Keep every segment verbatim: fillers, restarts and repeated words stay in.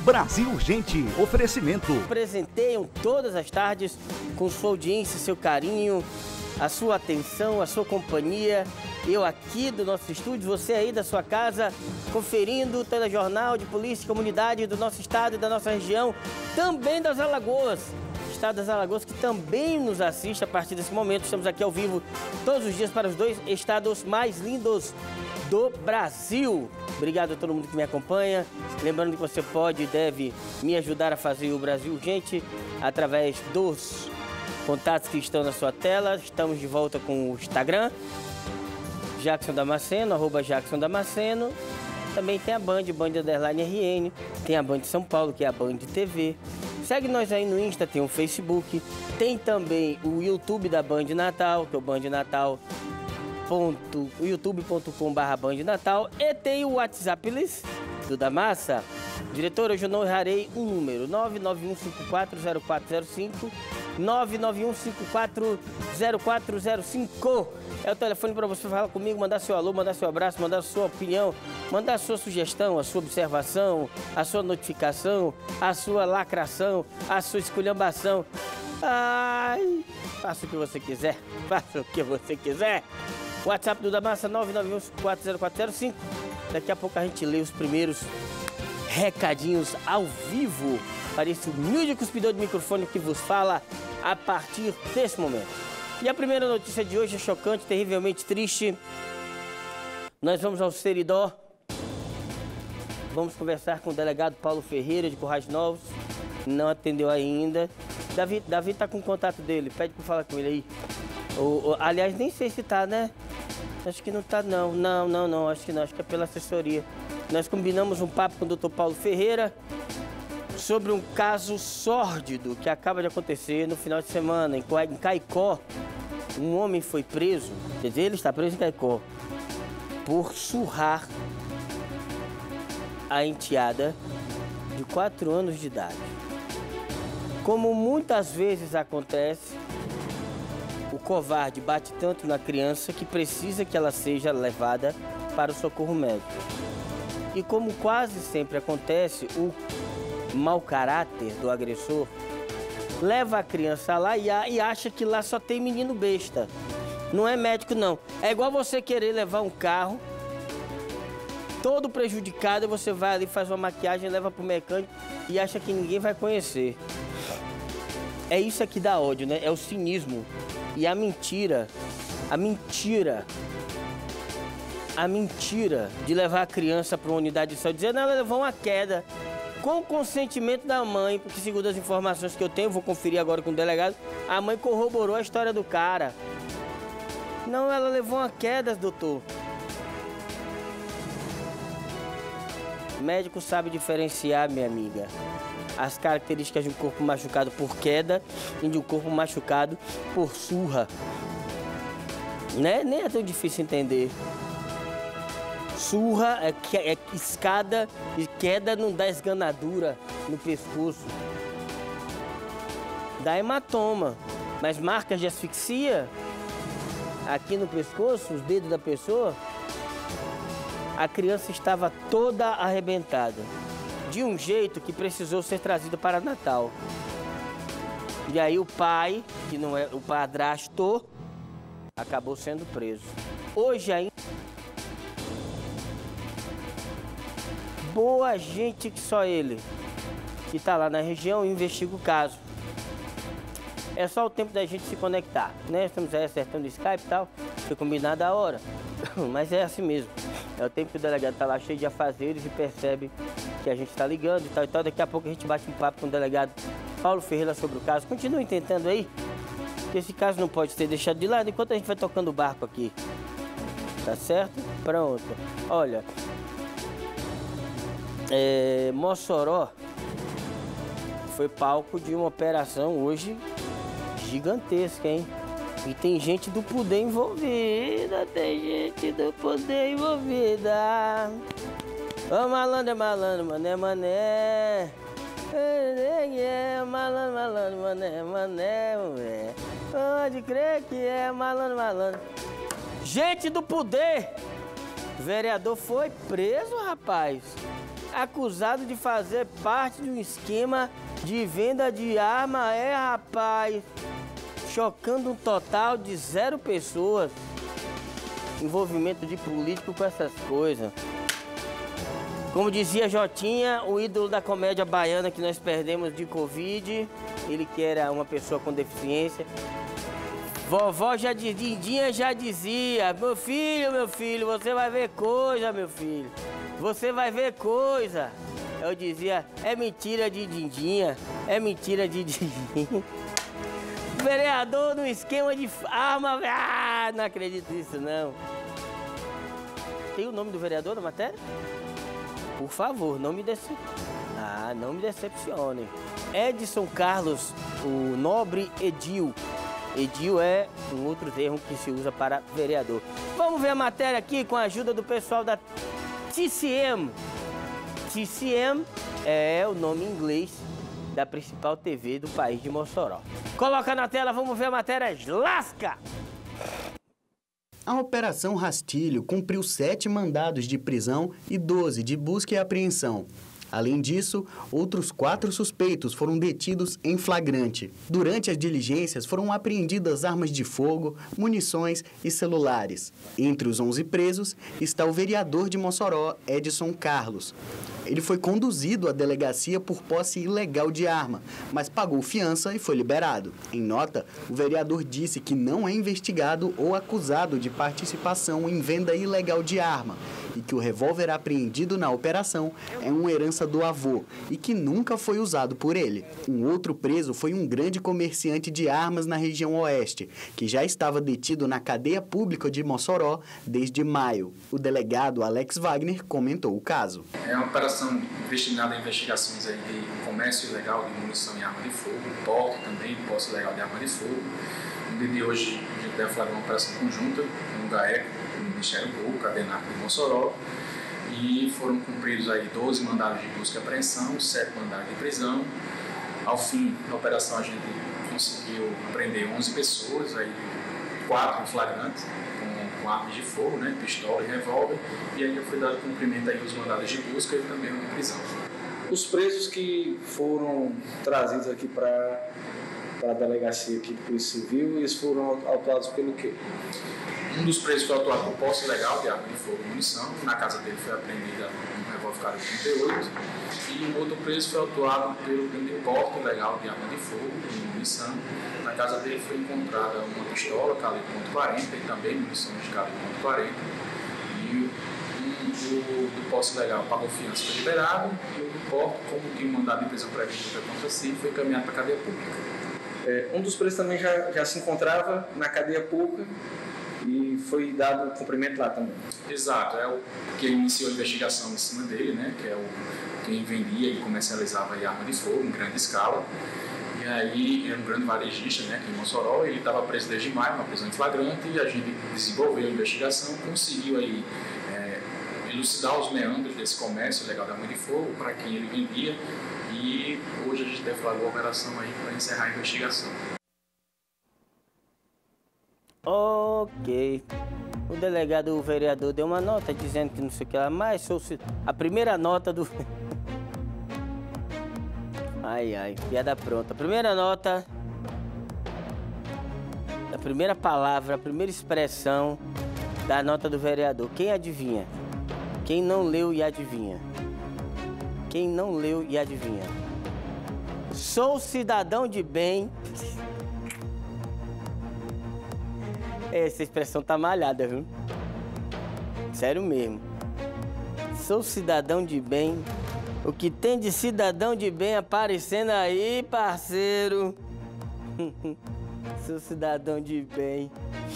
Brasil Urgente, oferecimento. Presenteiam todas as tardes com sua audiência, seu carinho, a sua atenção, a sua companhia. Eu aqui do nosso estúdio, você aí da sua casa, conferindo o telejornal de polícia e comunidade do nosso estado e da nossa região, também das Alagoas. Estado das Alagoas que também nos assiste a partir desse momento. Estamos aqui ao vivo todos os dias para os dois estados mais lindos do Brasil. Obrigado a todo mundo que me acompanha. Lembrando que você pode e deve me ajudar a fazer o Brasil Urgente através dos contatos que estão na sua tela. Estamos de volta com o Instagram, Jackson Damasceno, arroba Jackson Damasceno. Também tem a Band, Band Underline R N. Tem a Band São Paulo, que é a Band T V. Segue nós aí no Insta, tem o Facebook. Tem também o YouTube da Band Natal, que é o Band Natal. Ponto, youtube ponto com barra Band Natal. E tem o WhatsApp do da Massa. Diretor, hoje eu não errarei o número. nove nove um cinco quatro zero quatro zero cinco. nove nove um cinco quatro zero quatro zero cinco. É o telefone para você falar comigo, mandar seu alô, mandar seu abraço, mandar sua opinião, mandar a sua sugestão, a sua observação, a sua notificação, a sua lacração, a sua esculhambação. Ai, faça o que você quiser, faça o que você quiser. WhatsApp do da Massa, nove nove um cinco quatro zero quatro zero cinco. Daqui a pouco a gente lê os primeiros recadinhos ao vivo para esse humilde cuspidor de microfone que vos fala a partir desse momento. E a primeira notícia de hoje é chocante, terrivelmente triste. Nós vamos ao Seridó. Vamos conversar com o delegado Paulo Ferreira de Currais Novos. Não atendeu ainda. Davi, Davi tá com o contato dele, pede para falar com ele aí. O, o, aliás, nem sei se tá, né? Acho que não tá, não. Não, não, não, acho que não. Acho que é pela assessoria. Nós combinamos um papo com o doutor Paulo Ferreira sobre um caso sórdido que acaba de acontecer no final de semana, em Caicó. Um homem foi preso, quer dizer, ele está preso em Caicó, por surrar a enteada de quatro anos de idade. Como muitas vezes acontece, o covarde bate tanto na criança que precisa que ela seja levada para o socorro médico. E como quase sempre acontece, o mau caráter do agressor leva a criança lá e, a, e acha que lá só tem menino besta. Não é médico, não. É igual você querer levar um carro todo prejudicado e você vai ali, faz uma maquiagem, leva pro mecânico e acha que ninguém vai conhecer. É isso aqui da ódio, né? É o cinismo e a mentira. A mentira. A mentira de levar a criança para uma unidade de saúde, dizendo que ela levou uma queda com o consentimento da mãe, porque segundo as informações que eu tenho, vou conferir agora com o delegado, a mãe corroborou a história do cara. Não, ela levou uma queda, doutor. O médico sabe diferenciar, minha amiga, as características de um corpo machucado por queda e de um corpo machucado por surra. Né? Nem é tão difícil entender. Surra é, é escada e queda não dá esganadura no pescoço. Dá hematoma, mas marcas de asfixia aqui no pescoço, os dedos da pessoa, a criança estava toda arrebentada, de um jeito que precisou ser trazida para Natal. E aí o pai, que não é o padrasto, acabou sendo preso. Hoje ainda boa gente que só ele, que tá lá na região e investiga o caso. É só o tempo da gente se conectar, né? Estamos aí acertando o Skype e tal, foi combinado a hora, mas é assim mesmo. É o tempo que o delegado tá lá cheio de afazeres e percebe que a gente tá ligando e tal e tal. Daqui a pouco a gente bate um papo com o delegado Paulo Ferreira sobre o caso. Continue tentando aí, que esse caso não pode ser deixado de lado enquanto a gente vai tocando o barco aqui. Tá certo? Pronto. Olha... É, Mossoró foi palco de uma operação hoje gigantesca, hein? E tem gente do poder envolvida, tem gente do poder envolvida. Ô malandro é malandro, mané, mané. É malandro, malandro, mané, mané, mané. Pode crer que é malandro, malandro. Gente do poder! O vereador foi preso, rapaz. acusado de fazer parte de um esquema de venda de arma. É, rapaz, chocando um total de zero pessoas. Envolvimento de político com essas coisas. Como dizia Jotinha, o ídolo da comédia baiana que nós perdemos de Covid, ele que era uma pessoa com deficiência. Vovó já dizia, já dizia, meu filho, meu filho, você vai ver coisa, meu filho. Você vai ver coisa. Eu dizia, é mentira de Dindinha, é mentira de Dindinha. Vereador no esquema de arma, ah, não acredito nisso não. Tem o nome do vereador na matéria? Por favor, não me decep... ah, não me decepcione. Edson Carlos, o nobre Edil. Edil é um outro termo que se usa para vereador. Vamos ver a matéria aqui com a ajuda do pessoal da T C M. T C M é o nome em inglês da principal T V do país de Mossoró. Coloca na tela, vamos ver a matéria. Lasca! A Operação Rastilho cumpriu sete mandados de prisão e doze de busca e apreensão. Além disso, outros quatro suspeitos foram detidos em flagrante. Durante as diligências, foram apreendidas armas de fogo, munições e celulares. Entre os onze presos está o vereador de Mossoró, Edson Carlos. Ele foi conduzido à delegacia por posse ilegal de arma, mas pagou fiança e foi liberado. Em nota, o vereador disse que não é investigado ou acusado de participação em venda ilegal de arma e que o revólver apreendido na operação é uma herança do avô e que nunca foi usado por ele. Um outro preso foi um grande comerciante de armas na região oeste, que já estava detido na cadeia pública de Mossoró desde maio. O delegado Alex Wagner comentou o caso. É uma operação destinada a investigações aí de comércio ilegal de munição e arma de fogo, porte também, posse ilegal de arma de fogo. No dia de hoje, a gente deflagrou uma operação conjunta no GAECO, no Ministério Público, a DENARC de Mossoró, e foram cumpridos aí doze mandados de busca e apreensão, sete mandados de prisão. Ao fim da operação, a gente conseguiu prender onze pessoas, aí quatro em flagrante, com, com armas de fogo, né, pistola e revólver, e ainda foi dado cumprimento aí aos mandados de busca e também uma prisão. Os presos que foram trazidos aqui para a delegacia aqui de Polícia Civil, eles foram autuados pelo quê? Um dos presos foi autuado por posse ilegal de arma de fogo e munição. Na casa dele foi apreendida um revólver calibre trinta e oito. E um outro preso foi autuado pelo crime de porte ilegal de arma de fogo e munição. Na casa dele foi encontrada uma pistola calibre ponto quarenta e também munições de calibre ponto quarenta. E um do, do posse ilegal pagou fiança, foi liberado. E o do porte, como tinha um mandado de prisão preventiva contra si, foi encaminhado para a cadeia pública. É, um dos presos também já, já se encontrava na cadeia pública e foi dado cumprimento lá também. Exato, é o que iniciou a investigação em cima dele, né, que é o quem vendia e comercializava a arma de fogo em grande escala. E aí era um grande varejista, né, aqui em Mossoró. Ele estava preso desde maio, uma prisão em flagrante, e a gente desenvolveu a investigação, conseguiu aí é, elucidar os meandros desse comércio ilegal da arma de fogo, para quem ele vendia, e hoje a gente deflagrou a operação aí para encerrar a investigação. Ok. O delegado, o vereador, deu uma nota dizendo que não sei o que lá, mas sou a primeira nota do... Ai, ai, piada pronta. A primeira nota, a primeira palavra, a primeira expressão da nota do vereador. Quem adivinha? Quem não leu e adivinha? Quem não leu e adivinha? Sou cidadão de bem... Essa expressão tá malhada, viu? Sério mesmo. Sou cidadão de bem. O que tem de cidadão de bem aparecendo aí, parceiro? Sou cidadão de bem.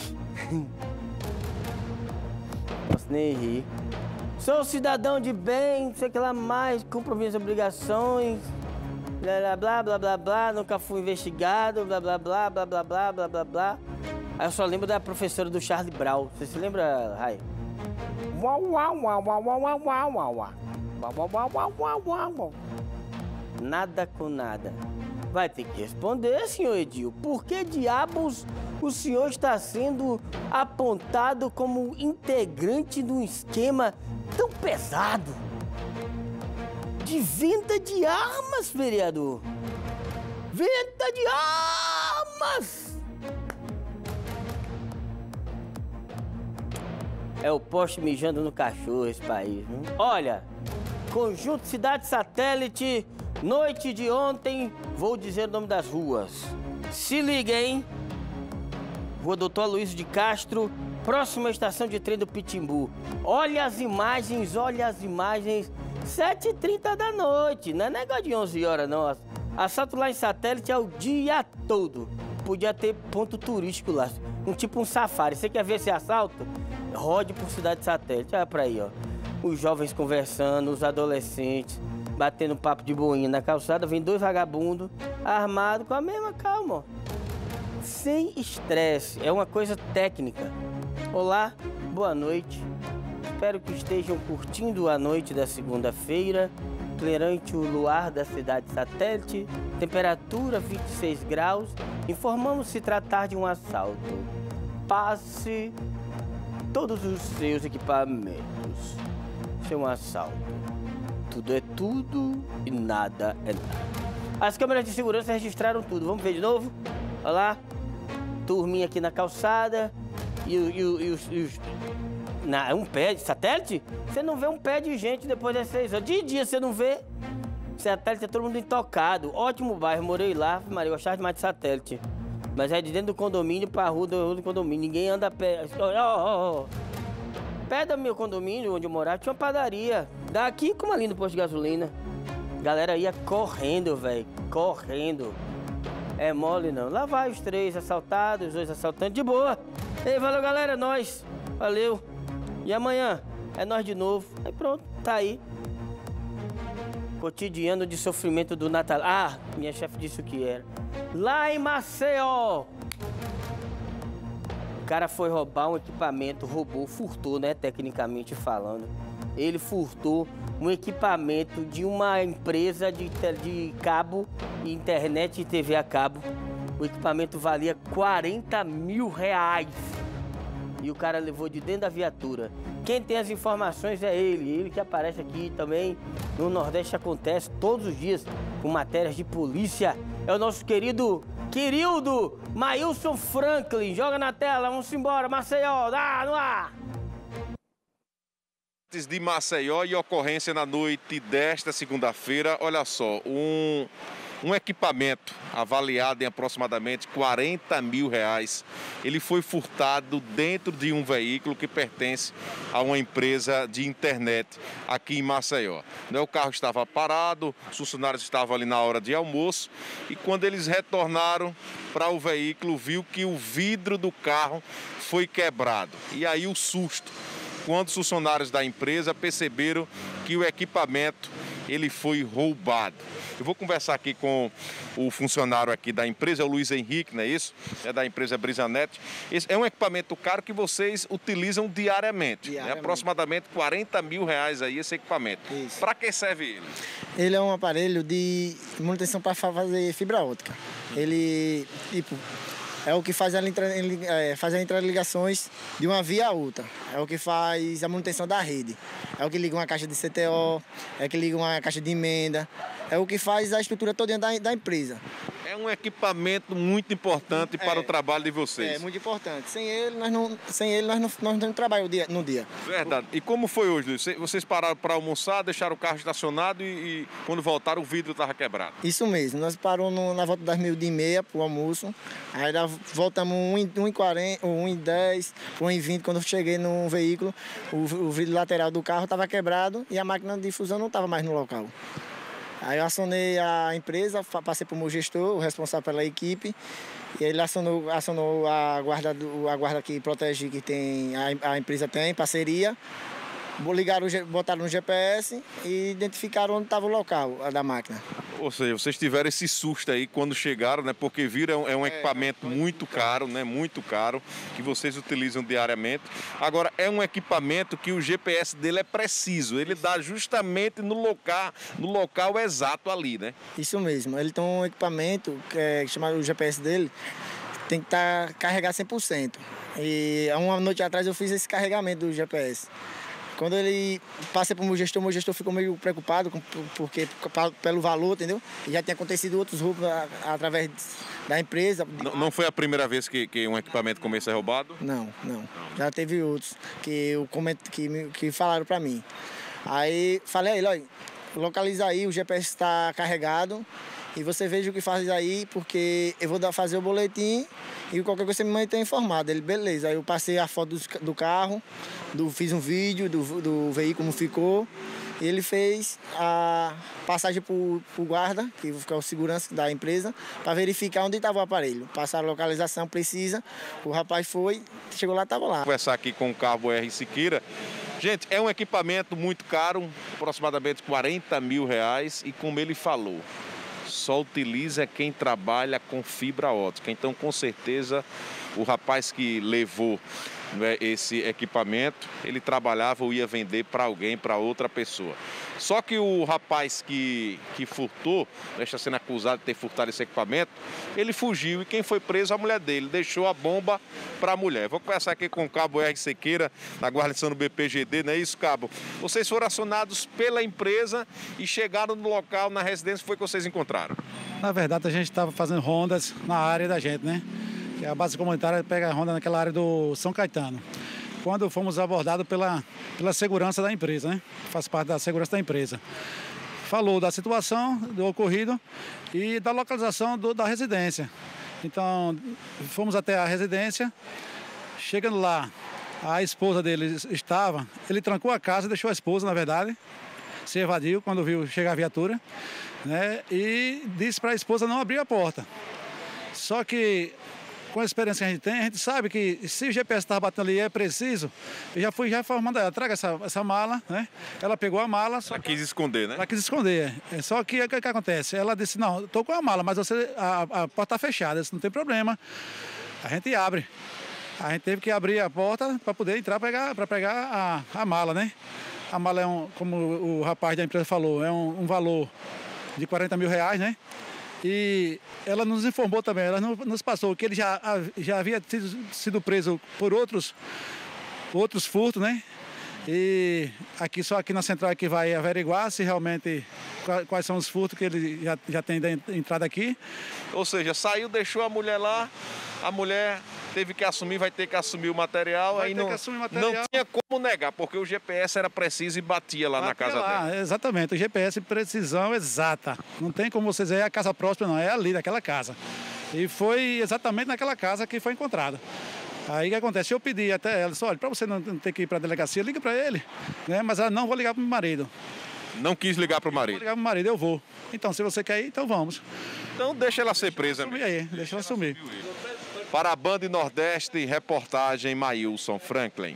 Posso nem rir. Sou cidadão de bem, sei que lá mais, cumpro minhas obrigações. Blá, blá, blá, blá, blá, nunca fui investigado, blá, blá, blá, blá, blá, blá, blá, blá, blá. Aí eu só lembro da professora do Charlie Brown. Você se lembra, Rai? Nada com nada. Vai ter que responder, senhor Edil. Por que diabos o senhor está sendo apontado como integrante de um esquema tão pesado? de venda de armas, vereador. Venda de armas! É o poste mijando no cachorro esse país, viu? Olha, Conjunto Cidade Satélite, noite de ontem, vou dizer o nome das ruas. Se liga, hein? Rua Doutor Aloysio de Castro, próxima à estação de trem do Pitimbu. Olha as imagens, olha as imagens. sete e trinta da noite, não é negócio de onze horas, não. Assalto lá em Satélite é o dia todo. Podia ter ponto turístico lá, um tipo um safari. Você quer ver esse assalto? Rode por Cidade Satélite, olha pra aí, ó. Os jovens conversando, os adolescentes, batendo papo de boinha na calçada. Vem dois vagabundos, armados, com a mesma calma, ó. Sem estresse, é uma coisa técnica. Olá, boa noite. Espero que estejam curtindo a noite da segunda-feira, perante o luar da Cidade Satélite, temperatura vinte e seis graus. Informamos se tratar de um assalto. Passe todos os seus equipamentos. Isso é um assalto. Tudo é tudo e nada é nada. As câmeras de segurança registraram tudo. Vamos ver de novo? Olha lá. Turminha aqui na calçada. E, e, e, e os... E os... Na, um pé de Satélite? Você não vê um pé de gente depois das seis horas. De dia você não vê. Satélite é todo mundo intocado. Ótimo bairro, morei lá. Maria, eu gostava demais de Satélite. Mas é de dentro do condomínio pra rua do, do condomínio. Ninguém anda a pé. Ó, ó, ó. Pé do meu condomínio, onde eu morava, tinha uma padaria. Daqui como ali no posto de gasolina. Galera ia correndo, velho. Correndo. É mole não. Lá vai os três assaltados, os dois assaltantes de boa. Ei, valeu galera, é nóis. Valeu. E amanhã é nós de novo. Aí pronto, tá aí. Cotidiano de sofrimento do Natal. Ah, minha chefe disse o que era. Lá em Maceió. O cara foi roubar um equipamento, roubou, furtou, né, tecnicamente falando. Ele furtou um equipamento de uma empresa de, de cabo, internet e T V a cabo. O equipamento valia quarenta mil reais. E o cara levou de dentro da viatura. Quem tem as informações é ele. Ele que aparece aqui também. No Nordeste acontece todos os dias com matérias de polícia. É o nosso querido Querildo Maílson Franklin. Joga na tela, vamos embora. Maceió, dá no ar. De Maceió e ocorrência na noite desta segunda-feira. Olha só, um... Um equipamento avaliado em aproximadamente quarenta mil reais. Ele foi furtado dentro de um veículo que pertence a uma empresa de internet aqui em Maceió. O carro estava parado, os funcionários estavam ali na hora de almoço e quando eles retornaram para o veículo, viu que o vidro do carro foi quebrado. E aí o susto, quando os funcionários da empresa perceberam que o equipamento ele foi roubado. Eu vou conversar aqui com o funcionário aqui da empresa, o Luiz Henrique, não é isso? É da empresa Brisanet. Esse é um equipamento caro que vocês utilizam diariamente. diariamente. É aproximadamente quarenta mil reais aí esse equipamento. Para que serve ele? Ele é um aparelho de manutenção para fazer fibra ótica. Ele, tipo, é o que faz a, é, faz as interligações de uma via a outra. É o que faz a manutenção da rede. É o que liga uma caixa de C T O, é o que liga uma caixa de emenda. É o que faz a estrutura toda da, da empresa. É um equipamento muito importante é, para o trabalho de vocês. É, muito importante. Sem ele, nós não, sem ele, nós não, nós não trabalhamos no dia, no dia. Verdade. E como foi hoje, Luiz? Vocês pararam para almoçar, deixaram o carro estacionado e, e quando voltaram o vidro estava quebrado? Isso mesmo. Nós paramos no, na volta das meio-dia e meia para o almoço. Aí voltamos um e quarenta, um e dez, um e vinte. Quando eu cheguei no veículo, o, o vidro lateral do carro estava quebrado e a máquina de fusão não estava mais no local. Aí eu acionei a empresa, passei para o meu gestor, o responsável pela equipe, e ele acionou, acionou a, guarda do, a guarda que protege, que tem, a, a empresa tem, parceria. Ligaram, botaram no G P S e identificaram onde estava o local da máquina. Ou seja, vocês tiveram esse susto aí quando chegaram, né? Porque viram é um equipamento muito caro, né? Muito caro, que vocês utilizam diariamente. Agora, é um equipamento que o G P S dele é preciso. Ele dá justamente no local, no local exato ali, né? Isso mesmo. Ele tem um equipamento que é chamado o G P S dele, tem que estar carregado cem por cento. E há uma noite atrás eu fiz esse carregamento do G P S. Quando ele passa para o meu gestor, o meu gestor ficou meio preocupado com, porque, pelo valor, entendeu? E já tinha acontecido outros roubos através da empresa. Não, não foi a primeira vez que, que um equipamento começa a ser roubado? Não, não. Já teve outros que, eu comento, que, que falaram para mim. Aí falei a ele, olha, localiza aí, o G P S está carregado e você veja o que faz aí, porque eu vou dar, fazer o boletim e qualquer coisa você me mantém informado. Ele, beleza. Aí eu passei a foto do, do carro, do, fiz um vídeo do, do veículo como ficou. E ele fez a passagem para o guarda, que é o segurança da empresa, para verificar onde estava o aparelho. Passaram a localização precisa, o rapaz foi, chegou lá, estava lá. Vou conversar aqui com o Cabo R. Siqueira. Gente, é um equipamento muito caro, aproximadamente quarenta mil reais, e como ele falou, só utiliza quem trabalha com fibra ótica. Então, com certeza, o rapaz que levou, né, esse equipamento, ele trabalhava ou ia vender para alguém, para outra pessoa. Só que o rapaz que, que furtou, né, está sendo acusado de ter furtado esse equipamento, ele fugiu e quem foi preso, a mulher dele, deixou a bomba para a mulher. Vou conversar aqui com o Cabo R. Siqueira, da guarnição do B P G D, não é isso, Cabo? Vocês foram acionados pela empresa e chegaram no local, na residência, foi que vocês encontraram? Na verdade, a gente estava fazendo rondas na área da gente, né? Que a base comunitária pega a ronda naquela área do São Caetano. Quando fomos abordados pela, pela segurança da empresa, né? Faz parte da segurança da empresa. Falou da situação, do ocorrido e da localização do, da residência. Então, fomos até a residência. Chegando lá, a esposa dele estava, ele trancou a casa, deixou a esposa, na verdade, se evadiu quando viu chegar a viatura, né? E disse para a esposa não abrir a porta. Só que, com a experiência que a gente tem, a gente sabe que se o G P S estava batendo ali e é preciso, eu já fui já formando ela, traga essa, essa mala, né? Ela pegou a mala. Só ela quis esconder, né? Ela quis esconder. É, só que o que, que acontece? Ela disse, não, estou com a mala, mas você, a, a porta está fechada, isso não tem problema. A gente abre. A gente teve que abrir a porta para poder entrar para pegar a, a mala, né? A mala é um, como o rapaz da empresa falou, é um, um valor de quarenta mil reais, né? E ela nos informou também, ela nos passou que ele já, já havia sido, sido preso por outros, outros furtos, né? E aqui, só aqui na central que vai averiguar se realmente quais são os furtos que ele já, já tem entrado aqui. Ou seja, saiu, deixou a mulher lá, a mulher teve que assumir, vai ter que assumir o material. Vai aí ter não, que assumir o material. Não tinha como negar, porque o G P S era preciso e batia lá batia na casa lá, dela. Exatamente, o G P S precisão exata. Não tem como vocês verem a casa próxima, não, é ali, naquela casa. E foi exatamente naquela casa que foi encontrada. Aí o que acontece? Eu pedi até ela, disse, olha, para você não ter que ir para a delegacia, liga para ele, né? Mas ela não, vou ligar para o meu marido. Não quis ligar para o marido? Vou ligar para o marido, eu vou. Então, se você quer ir, então vamos. Então deixa ela ser presa mesmo. Aí, deixa ela sumir. Para a Band Nordeste, reportagem Maílson Franklin.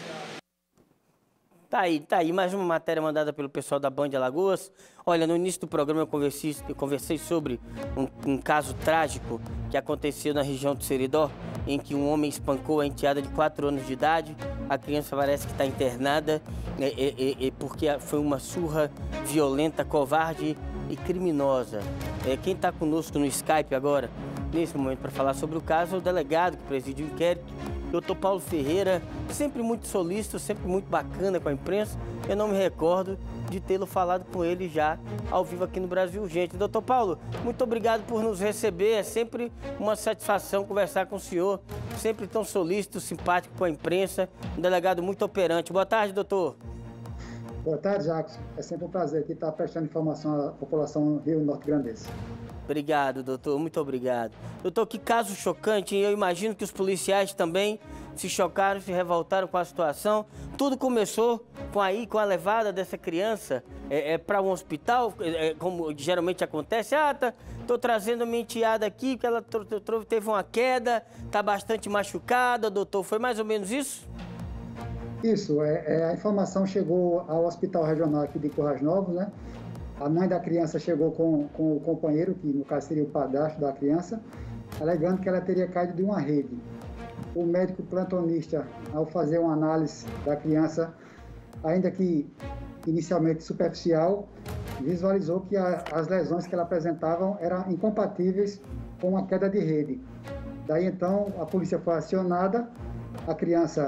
Tá aí, tá aí, mais uma matéria mandada pelo pessoal da Band Alagoas. Olha, no início do programa eu conversei, eu conversei sobre um, um caso trágico que aconteceu na região do Seridó, em que um homem espancou a enteada de quatro anos de idade. A criança parece que está internada, é, é, é, porque foi uma surra violenta, covarde e criminosa. É, quem está conosco no Skype agora, nesse momento, para falar sobre o caso, é o delegado que preside o inquérito, doutor Paulo Ferreira, sempre muito solícito, sempre muito bacana com a imprensa. Eu não me recordo de tê-lo falado com ele já ao vivo aqui no Brasil Urgente. doutor Paulo, muito obrigado por nos receber. É sempre uma satisfação conversar com o senhor, sempre tão solícito, simpático com a imprensa, um delegado muito operante. Boa tarde, doutor. Boa tarde, Jacques. É sempre um prazer aqui estar prestando informação à população Rio Norte Grandense. Obrigado, doutor. Muito obrigado. Doutor, que caso chocante, hein? Eu imagino que os policiais também se chocaram, se revoltaram com a situação. Tudo começou com, aí, com a levada dessa criança é, é, para um hospital, é, como geralmente acontece. Ah, tá, tô trazendo a minha enteada aqui, porque ela teve uma queda, tá bastante machucada, doutor. Foi mais ou menos isso? Isso. É, é, a informação chegou ao Hospital Regional aqui de Currais Novos, né? A mãe da criança chegou com, com o companheiro, que no caso seria o padrasto da criança, alegando que ela teria caído de uma rede. O médico plantonista, ao fazer uma análise da criança, ainda que inicialmente superficial, visualizou que a, as lesões que ela apresentava eram incompatíveis com uma queda de rede. Daí então a polícia foi acionada, a criança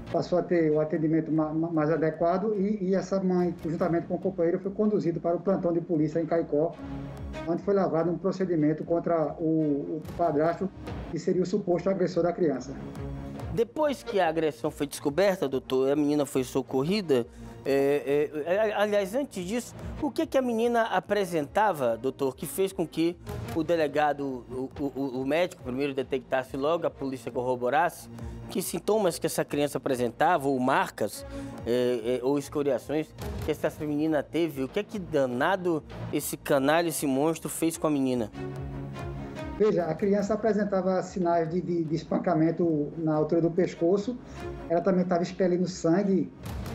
passou a ter o atendimento mais adequado e, e essa mãe, juntamente com o companheiro, foi conduzido para o plantão de polícia em Caicó, onde foi lavado um procedimento contra o, o padrasto, que seria o suposto agressor da criança. Depois que a agressão foi descoberta, doutor, a menina foi socorrida, é, é, aliás, antes disso, o que, que a menina apresentava, doutor, que fez com que o delegado, o, o, o médico primeiro detectasse logo, a polícia corroborasse, que sintomas que essa criança apresentava, ou marcas, é, é, ou escoriações que essa menina teve? O que é que danado esse canalha, esse monstro fez com a menina? Veja, a criança apresentava sinais de, de, de espancamento na altura do pescoço, ela também estava expelindo sangue,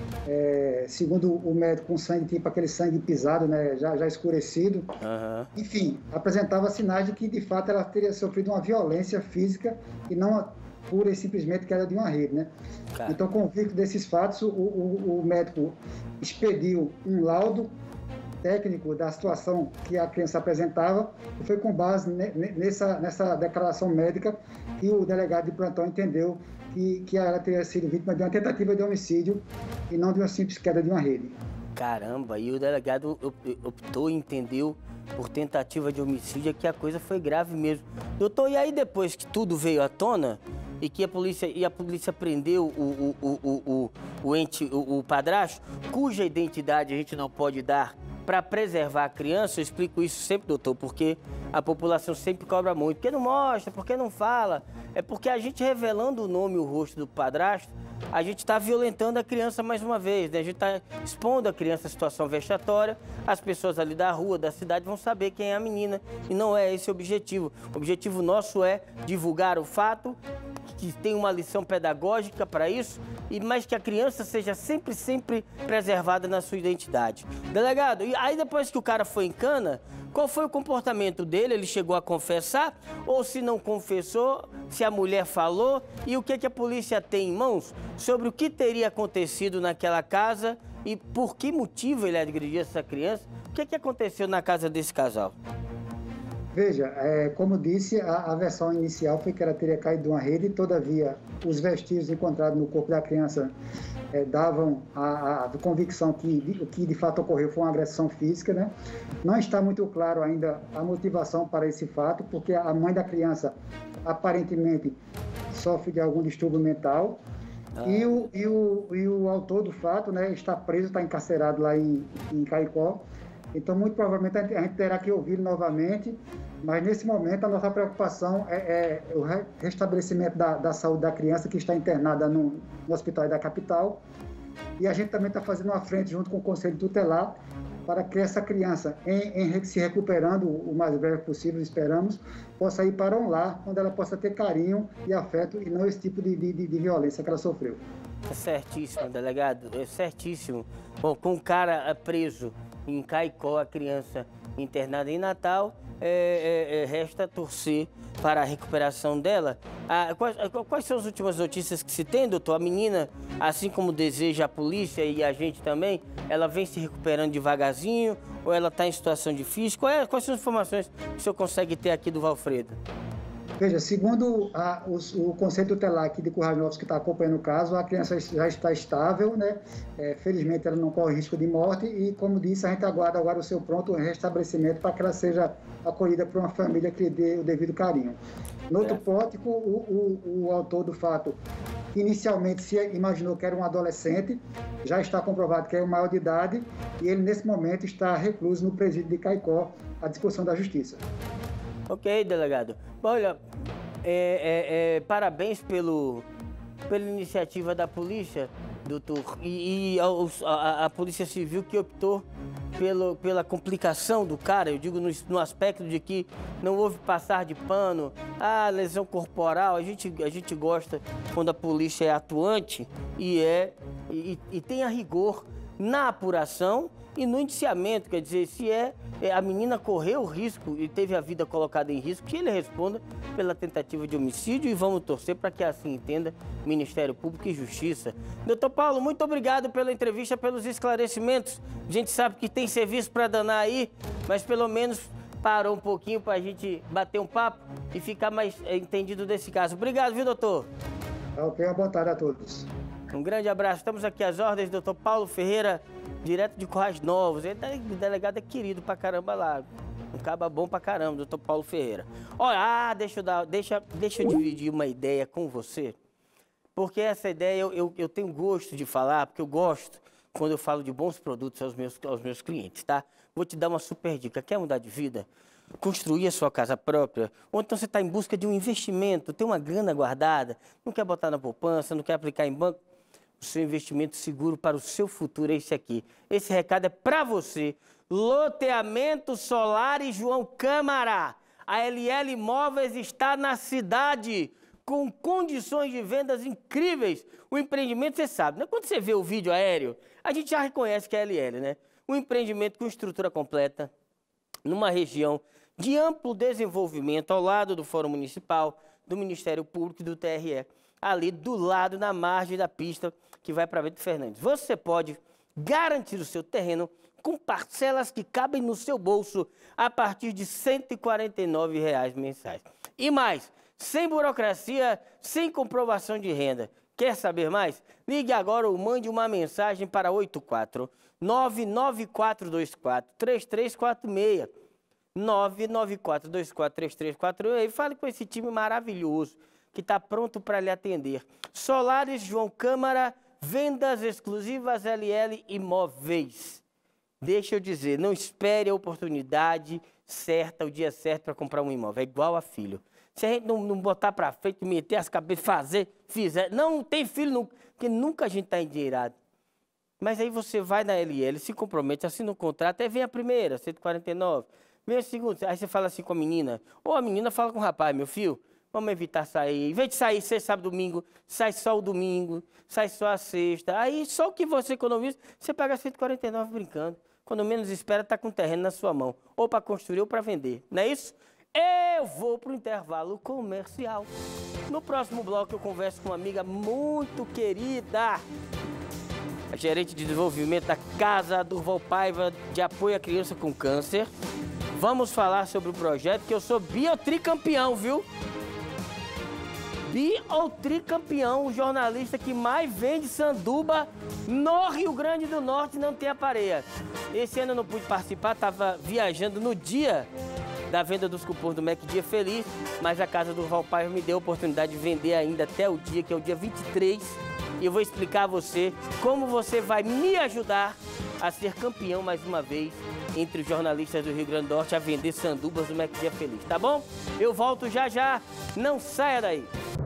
é, segundo o médico, um sangue tipo aquele sangue pisado, né, já, já escurecido. Uhum. Enfim, apresentava sinais de que, de fato, ela teria sofrido uma violência física e não pura e simplesmente queda de uma rede, né? Cara. Então, convicto desses fatos, o, o, o médico expediu um laudo técnico da situação que a criança apresentava e foi com base nessa, nessa declaração médica que o delegado de plantão entendeu que, que ela teria sido vítima de uma tentativa de homicídio e não de uma simples queda de uma rede. Caramba, e o delegado optou e entendeu por tentativa de homicídio que a coisa foi grave mesmo. Doutor, e aí depois que tudo veio à tona e que a polícia, e a polícia prendeu o, o, o, o, o, ente, o, o padrasto, cuja identidade a gente não pode dar para preservar a criança, eu explico isso sempre, doutor, porque a população sempre cobra muito. Por que não mostra? Por que não fala? É porque a gente revelando o nome e o rosto do padrasto, a gente está violentando a criança mais uma vez, né? A gente está expondo a criança à situação vexatória, as pessoas ali da rua, da cidade vão saber quem é a menina e não é esse o objetivo. O objetivo nosso é divulgar o fato, que tem uma lição pedagógica para isso, e mas que a criança seja sempre, sempre preservada na sua identidade. Delegado, e aí depois que o cara foi em cana, qual foi o comportamento dele? Ele chegou a confessar? Ou se não confessou, se a mulher falou? E o que, que a polícia tem em mãos sobre o que teria acontecido naquela casa e por que motivo ele agrediu essa criança? O que, que aconteceu na casa desse casal? Veja, é, como disse, a, a versão inicial foi que ela teria caído de uma rede, todavia os vestígios encontrados no corpo da criança é, davam a, a convicção que o que de fato ocorreu foi uma agressão física, né? Não está muito claro ainda a motivação para esse fato, porque a mãe da criança aparentemente sofre de algum distúrbio mental. Ah. E, o, e, o, e o autor do fato, né, está preso, está encarcerado lá em, em Caicó. Então, muito provavelmente, a gente terá que ouvi-lo novamente, mas nesse momento a nossa preocupação é, é o restabelecimento da, da saúde da criança que está internada no, no hospital da capital. E a gente também está fazendo uma frente junto com o Conselho Tutelar para que essa criança, em, em se recuperando o mais breve possível, esperamos, possa ir para um lar onde ela possa ter carinho e afeto e não esse tipo de, de, de violência que ela sofreu. É certíssimo, delegado, é certíssimo. Bom, com o cara preso em Caicó, a criança internada em Natal, é, é, é, resta torcer para a recuperação dela. Ah, quais, quais são as últimas notícias que se tem, doutor? A menina, assim como deseja a polícia e a gente também, ela vem se recuperando devagarzinho ou ela está em situação difícil? Qual é, quais são as informações que o senhor consegue ter aqui do Valfredo? Veja, segundo a, os, o Conselho Tutelar aqui de Currais Novos, que está acompanhando o caso, a criança já está estável, né? É, felizmente ela não corre risco de morte e, como disse, a gente aguarda agora o seu pronto restabelecimento para que ela seja acolhida por uma família que lhe dê o devido carinho. No outro pótico, o, o, o autor do fato, que inicialmente se imaginou que era um adolescente, já está comprovado que é um maior de idade e ele, nesse momento, está recluso no presídio de Caicó, à disposição da Justiça. Ok, delegado. Olha, é, é, é, parabéns pelo, pela iniciativa da polícia, doutor, e, e a, a, a Polícia Civil que optou pelo, pela complicação do cara, eu digo no, no aspecto de que não houve passar de pano, ah, lesão corporal, a gente, a gente gosta quando a polícia é atuante e, é, e, e tem a rigor na apuração e no indiciamento, quer dizer, se é, é a menina correu o risco e teve a vida colocada em risco, que ele responda pela tentativa de homicídio e vamos torcer para que assim entenda Ministério Público e Justiça. Doutor Paulo, muito obrigado pela entrevista, pelos esclarecimentos. A gente sabe que tem serviço para danar aí, mas pelo menos parou um pouquinho para a gente bater um papo e ficar mais é, entendido desse caso. Obrigado, viu, doutor? Ok, uma boa tarde a todos. Um grande abraço. Estamos aqui às ordens, doutor Paulo Ferreira, direto de Currais Novos. Ele é delegado é querido pra caramba lá. Um caba bom pra caramba, doutor Paulo Ferreira. Olha, ah, deixa eu, dar, deixa, deixa eu dividir uma ideia com você. Porque essa ideia eu, eu, eu tenho gosto de falar, porque eu gosto quando eu falo de bons produtos aos meus, aos meus clientes, tá? Vou te dar uma super dica. Quer mudar de vida? Construir a sua casa própria, ou então você está em busca de um investimento, tem uma grana guardada, não quer botar na poupança, não quer aplicar em banco, o seu investimento seguro para o seu futuro é esse aqui. Esse recado é para você. Loteamento Solar e João Câmara. A L L Imóveis está na cidade, com condições de vendas incríveis. O empreendimento, você sabe, né? Quando você vê o vídeo aéreo, a gente já reconhece que é L L, né? Um empreendimento com estrutura completa, numa região de amplo desenvolvimento, ao lado do Fórum Municipal, do Ministério Público e do T R E, ali do lado, na margem da pista que vai para Bento Fernandes. Você pode garantir o seu terreno com parcelas que cabem no seu bolso a partir de cento e quarenta e nove reais mensais. E mais, sem burocracia, sem comprovação de renda. Quer saber mais? Ligue agora ou mande uma mensagem para oito quatro nove nove quatro dois quatro três três quatro seis. nove nove quatro dois quatro três três quatro seis e fale com esse time maravilhoso que está pronto para lhe atender. Solares João Câmara, vendas exclusivas L L Imóveis. Deixa eu dizer, não espere a oportunidade certa, o dia certo para comprar um imóvel. É igual a filho. Se a gente não, não botar para frente, meter as cabeças, fazer, fizer, não tem filho nunca, porque nunca a gente está endinheirado. Mas aí você vai na L L, se compromete, assina um contrato, aí vem a primeira, cento e quarenta e nove, vem a segunda, aí você fala assim com a menina, ou a menina fala com o rapaz, meu filho, vamos evitar sair, em vez de sair sexta, sábado, domingo, sai só o domingo, sai só a sexta, aí só o que você economiza, você paga cento e quarenta e nove brincando, quando menos espera, está com o terreno na sua mão, ou para construir ou para vender, não é isso? Eu vou para o intervalo comercial. No próximo bloco eu converso com uma amiga muito querida, a gerente de desenvolvimento da Casa Durval Paiva de apoio à criança com câncer. Vamos falar sobre o projeto que eu sou biotricampeão, viu? Biotricampeão, o jornalista que mais vende sanduba no Rio Grande do Norte, não tem a pareia. Esse ano eu não pude participar, estava viajando no dia da venda dos cupons do Mac Dia Feliz, mas a Casa Durval Paiva me deu a oportunidade de vender ainda até o dia, que é o dia vinte e três, e eu vou explicar a você como você vai me ajudar a ser campeão mais uma vez entre os jornalistas do Rio Grande do Norte a vender sandubas do Mac Dia Feliz, tá bom? Eu volto já já, não saia daí!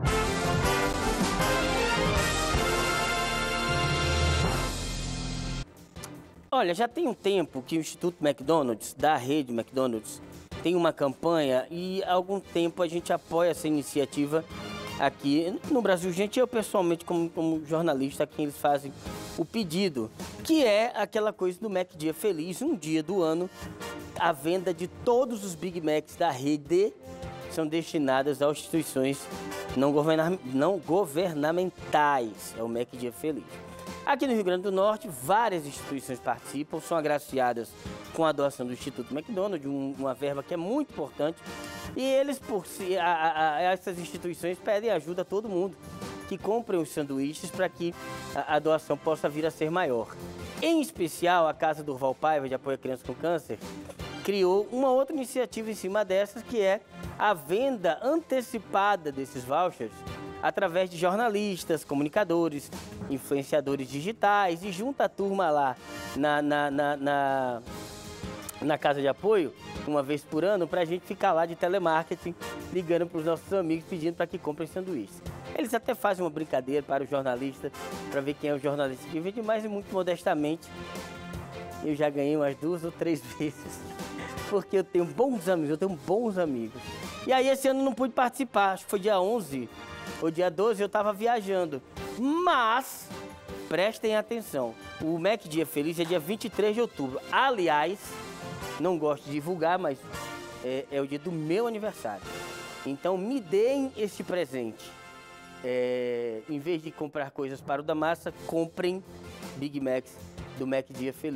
Olha, já tem um tempo que o Instituto McDonald's, da rede McDonald's, tem uma campanha e há algum tempo a gente apoia essa iniciativa aqui no Brasil. Gente, eu pessoalmente, como, como jornalista, aqui eles fazem o pedido, que é aquela coisa do Mac Dia Feliz, um dia do ano, a venda de todos os Big Macs da rede são destinadas a instituições não, governa não governamentais, é o Mac Dia Feliz. Aqui no Rio Grande do Norte, várias instituições participam, são agraciadas com a doação do Instituto McDonald's, um, uma verba que é muito importante. E eles, por si, a, a, a, essas instituições pedem ajuda a todo mundo que comprem os sanduíches para que a, a doação possa vir a ser maior. Em especial, a Casa Durval Paiva de apoio à criança com câncer criou uma outra iniciativa em cima dessas, que é a venda antecipada desses vouchers através de jornalistas, comunicadores, influenciadores digitais, e junta a turma lá na, na, na, na, na casa de apoio, uma vez por ano, para a gente ficar lá de telemarketing, ligando para os nossos amigos, pedindo para que comprem sanduíches. Eles até fazem uma brincadeira para o jornalista, para ver quem é o jornalista que vende mais, e muito modestamente, eu já ganhei umas duas ou três vezes, porque eu tenho bons amigos, eu tenho bons amigos. E aí esse ano não pude participar, acho que foi dia onze, ou dia doze, eu estava viajando. Mas, prestem atenção, o Mac Dia Feliz é dia vinte e três de outubro. Aliás, não gosto de divulgar, mas é, é o dia do meu aniversário. Então, me deem este presente. É, em vez de comprar coisas para o da massa, comprem Big Macs do Mac Dia Feliz.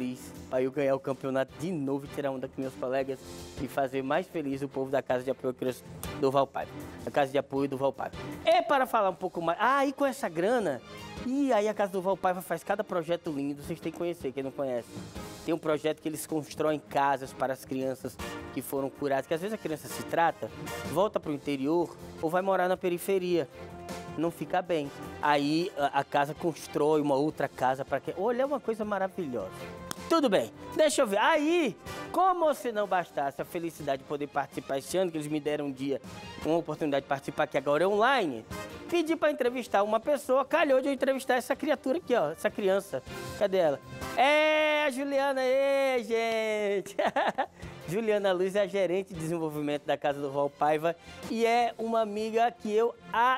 para eu ganhar o campeonato de novo e tirar onda com meus colegas e fazer mais feliz o povo da Casa de Apoio à Criança do Valpaiva, a Casa de Apoio do Valpaiva. É para falar um pouco mais... Ah, e com essa grana... E aí a Casa do Valpaiva faz cada projeto lindo, vocês têm que conhecer, quem não conhece. Tem um projeto que eles constroem casas para as crianças que foram curadas, que às vezes a criança se trata, volta para o interior ou vai morar na periferia. Não fica bem. Aí a, a casa constrói uma outra casa para que... Olha, é uma coisa maravilhosa. Tudo bem, deixa eu ver. Aí, como se não bastasse a felicidade de poder participar esse ano, que eles me deram um dia, uma oportunidade de participar, que agora é online, pedi para entrevistar uma pessoa, calhou de eu entrevistar essa criatura aqui, ó, essa criança. Cadê ela? É, a Juliana, ei, gente! Juliana Luz é a gerente de desenvolvimento da Casa do Valpaiva e é uma amiga que eu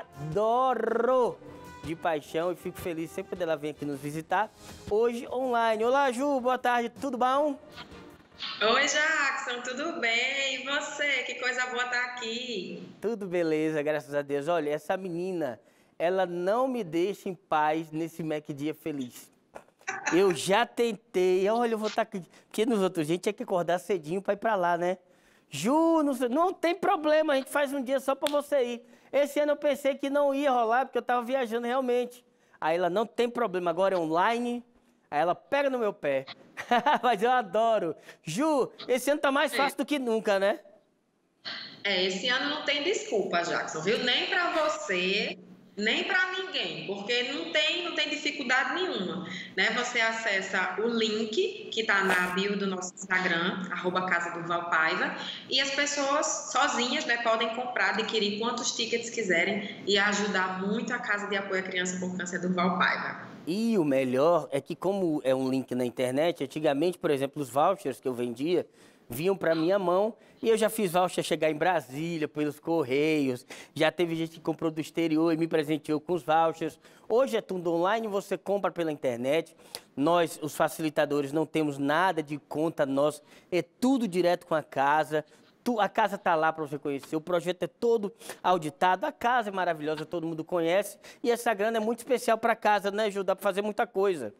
adoro de paixão e fico feliz sempre quando ela vem aqui nos visitar. Hoje online. Olá, Ju, boa tarde, tudo bom? Oi, Jackson, tudo bem? E você? Que coisa boa estar aqui. Tudo beleza, graças a Deus. Olha, essa menina, ela não me deixa em paz nesse Mac Dia Feliz. Eu já tentei, olha, eu vou estar aqui, porque nos outros dias tinha que acordar cedinho para ir para lá, né? Ju, não, não tem problema, a gente faz um dia só para você ir. Esse ano eu pensei que não ia rolar, porque eu estava viajando realmente. Aí ela, não tem problema, agora é online. Aí ela pega no meu pé. Mas eu adoro. Ju, esse ano tá mais fácil do que nunca, né? É, esse ano não tem desculpa, Jackson, viu? Nem para você, nem para ninguém, porque não tem, não tem dificuldade nenhuma, né? Você acessa o link que tá na bio do nosso Instagram, arroba Casa do Valpaiva, e as pessoas sozinhas, né, podem comprar, adquirir quantos tickets quiserem e ajudar muito a Casa de Apoio à Criança com Câncer do Valpaiva. E o melhor é que, como é um link na internet, antigamente, por exemplo, os vouchers que eu vendia vinham para minha mão e eu já fiz voucher chegar em Brasília pelos Correios, já teve gente que comprou do exterior e me presenteou com os vouchers. Hoje é tudo online, você compra pela internet, nós, os facilitadores, não temos nada de conta nossa, é tudo direto com a casa. A casa está lá para você conhecer, o projeto é todo auditado, a casa é maravilhosa, todo mundo conhece, e essa grana é muito especial para a casa, né, Ju? Dá para fazer muita coisa.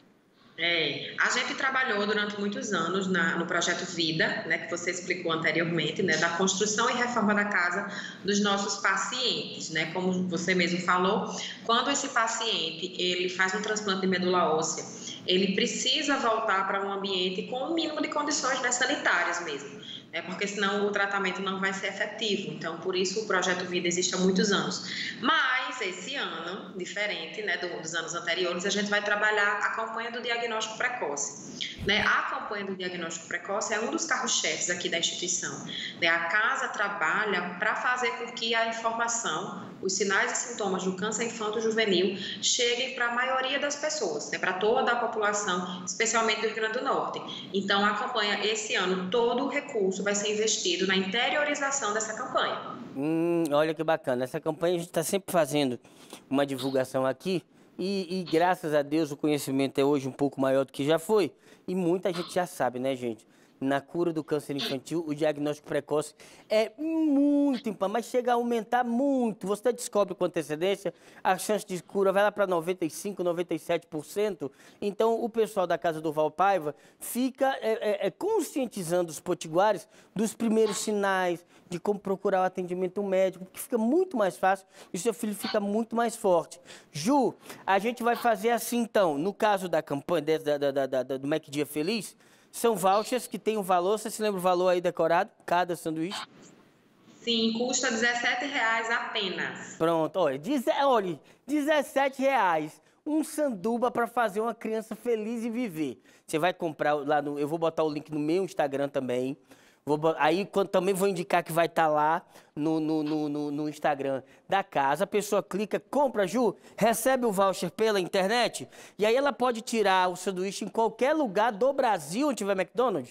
É, a gente trabalhou durante muitos anos na, no projeto Vida, né, que você explicou anteriormente, né, da construção e reforma da casa dos nossos pacientes, né, como você mesmo falou, quando esse paciente ele faz um transplante de medula óssea, ele precisa voltar para um ambiente com o mínimo de condições, né, sanitárias mesmo. É porque senão o tratamento não vai ser efetivo. Então, por isso o Projeto Vida existe há muitos anos. Mas, esse ano, diferente, né, dos anos anteriores, a gente vai trabalhar a campanha do diagnóstico precoce. Né? A campanha do diagnóstico precoce é um dos carros-chefes aqui da instituição. Né? A casa trabalha para fazer com que a informação, os sinais e sintomas do câncer infanto-juvenil cheguem para a maioria das pessoas, né? Para toda a população, especialmente do Rio Grande do Norte. Então, a campanha, esse ano, todo o recurso vai ser investido na interiorização dessa campanha. Hum, olha que bacana. Essa campanha a gente está sempre fazendo uma divulgação aqui e, e graças a Deus o conhecimento é hoje um pouco maior do que já foi. E muita gente já sabe, né, gente? Na cura do câncer infantil, o diagnóstico precoce é muito importante, mas chega a aumentar muito. Você descobre com antecedência, a chance de cura vai lá para noventa e cinco por cento, noventa e sete por cento. Então, o pessoal da Casa do Valpaiva fica é, é, é, conscientizando os potiguares dos primeiros sinais, de como procurar o atendimento médico, porque fica muito mais fácil e o seu filho fica muito mais forte. Ju, a gente vai fazer assim, então, no caso da campanha da, da, da, da, do Mac Dia Feliz, são vouchers que tem um valor, você se lembra o valor aí decorado, cada sanduíche? Sim, custa dezessete reais apenas. Pronto, olha, olha, dezessete reais. Um sanduba para fazer uma criança feliz e viver. Você vai comprar lá no... Eu vou botar o link no meu Instagram também. Vou, aí quando, também vou indicar que vai estar tá lá no, no, no, no Instagram da casa. A pessoa clica, compra, Ju, recebe o voucher pela internet. E aí ela pode tirar o sanduíche em qualquer lugar do Brasil onde tiver McDonald's.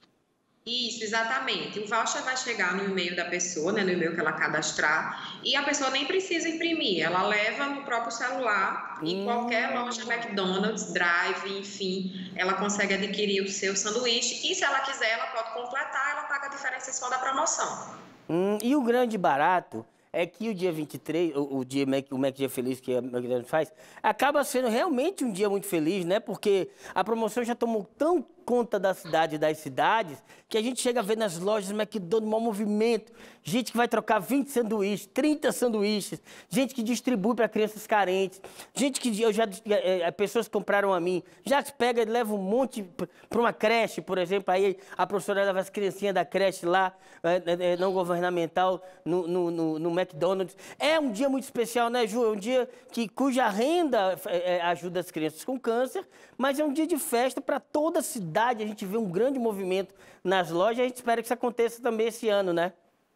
Isso, exatamente. O voucher vai chegar no e-mail da pessoa, né, no e-mail que ela cadastrar, e a pessoa nem precisa imprimir, ela leva no próprio celular, em hum. qualquer loja McDonald's, Drive, enfim, ela consegue adquirir o seu sanduíche, e se ela quiser, ela pode completar, ela paga a diferença só da promoção. Hum, e o grande barato é que o dia vinte e três, o, o, dia Mac, o Mac Dia Feliz que a McDonald's faz, acaba sendo realmente um dia muito feliz, né? Porque a promoção já tomou tão conta da cidade e das cidades, que a gente chega a ver nas lojas McDonald's, maior movimento, gente que vai trocar vinte sanduíches, trinta sanduíches, gente que distribui para crianças carentes, gente que eu já é, pessoas que compraram a mim, já pega e leva um monte para uma creche, por exemplo, aí a professora leva as criancinhas da creche lá, é, é, não governamental, no, no, no, no McDonald's. É um dia muito especial, né, Ju? É um dia que, cuja renda é, ajuda as crianças com câncer, mas é um dia de festa para toda a cidade. A gente vê um grande movimento nas lojas e a gente espera que isso aconteça também esse ano, né?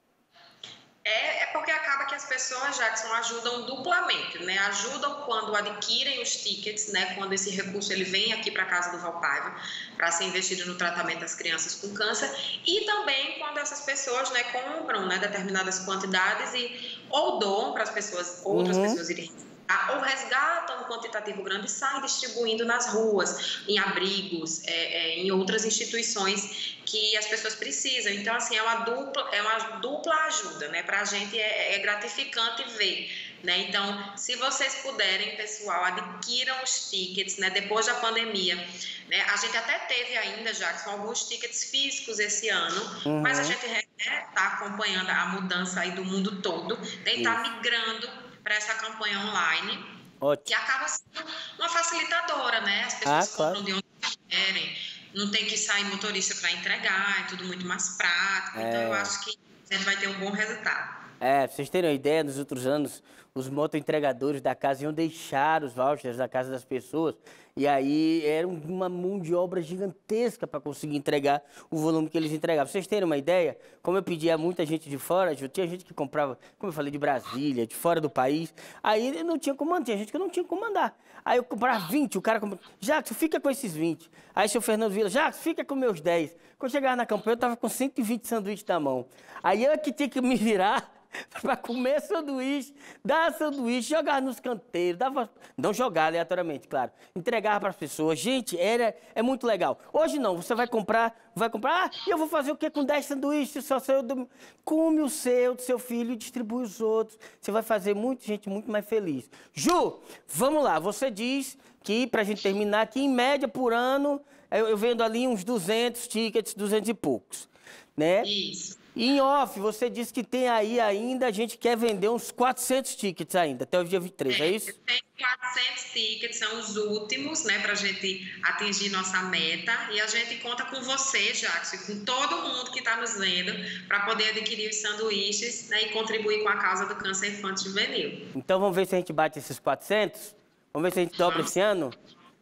É, é porque acaba que as pessoas, Jackson, ajudam duplamente, né? Ajudam quando adquirem os tickets, né? Quando esse recurso ele vem aqui para a Casa do Valpaiva para ser investido no tratamento das crianças com câncer, e também quando essas pessoas, né, compram, né, determinadas quantidades e ou doam para as pessoas, outras uhum. pessoas irem ou resgatam um quantitativo grande e saem distribuindo nas ruas, em abrigos, é, é, em outras instituições que as pessoas precisam. Então, assim, é uma dupla, é uma dupla ajuda, né? Para a gente é, é gratificante ver, né? Então, se vocês puderem, pessoal, adquiram os tickets, né? Depois da pandemia, né? A gente até teve ainda, Jackson, alguns tickets físicos esse ano, uhum. mas a gente está acompanhando a mudança aí do mundo todo, tem estar tá migrando para essa campanha online, Ótimo. Que acaba sendo uma facilitadora, né? As pessoas ah, compram claro. de onde querem, não tem que sair motorista para entregar, é tudo muito mais prático, é. Então eu acho que a gente vai ter um bom resultado. É, pra vocês terem uma ideia, nos outros anos, os motoentregadores da casa iam deixar os vouchers da casa das pessoas, e aí era uma mão de obra gigantesca para conseguir entregar o volume que eles entregavam. Pra vocês terem uma ideia, como eu pedia a muita gente de fora, tinha gente que comprava, como eu falei, de Brasília, de fora do país, aí não tinha como mandar, tinha gente que não tinha como mandar. Aí eu comprava vinte, o cara comprava, Jackson, fica com esses vinte. Aí o seu Fernando Vila, Jackson, fica com meus dez. Quando eu chegava na campanha, eu tava com cento e vinte sanduíches na mão. Aí eu que tinha que me virar para comer sanduíche, dar sanduíche, jogar nos canteiros, dava, não jogar aleatoriamente, claro, entregava para as pessoas. Gente, era, é muito legal. Hoje não, você vai comprar, vai comprar, ah, e eu vou fazer o quê com dez sanduíches? Só seu, come o seu, do seu filho e distribui os outros. Você vai fazer muita gente muito mais feliz. Ju, vamos lá, você diz que, para a gente terminar, que em média por ano, eu, eu vendo ali uns duzentos tickets, duzentos e poucos, né? Isso. E em off, você disse que tem aí ainda, a gente quer vender uns quatrocentos tickets ainda, até o dia vinte e três, é, é isso? Tem quatrocentos tickets, são os últimos, né, pra gente atingir nossa meta. E a gente conta com você, Jackson, e com todo mundo que está nos vendo, para poder adquirir os sanduíches, né, e contribuir com a causa do câncer infantil juvenil. Então vamos ver se a gente bate esses quatrocentos? Vamos ver se a gente dobra esse ano?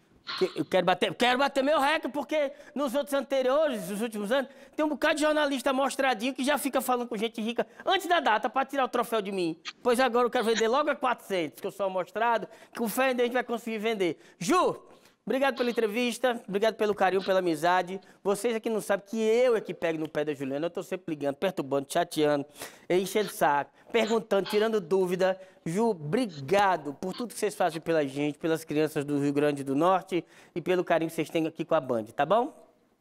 Eu quero bater, quero bater meu recorde, porque nos outros anteriores, nos últimos anos, tem um bocado de jornalista mostradinho que já fica falando com gente rica antes da data para tirar o troféu de mim. Pois agora eu quero vender logo a quatrocentos, que eu sou amostrado, que com fé a gente vai conseguir vender. Ju, obrigado pela entrevista, obrigado pelo carinho, pela amizade. Vocês aqui não sabem que eu é que pego no pé da Juliana, eu tô sempre ligando, perturbando, chateando, enchendo o saco, perguntando, tirando dúvida. Ju, obrigado por tudo que vocês fazem pela gente, pelas crianças do Rio Grande do Norte e pelo carinho que vocês têm aqui com a Band, tá bom?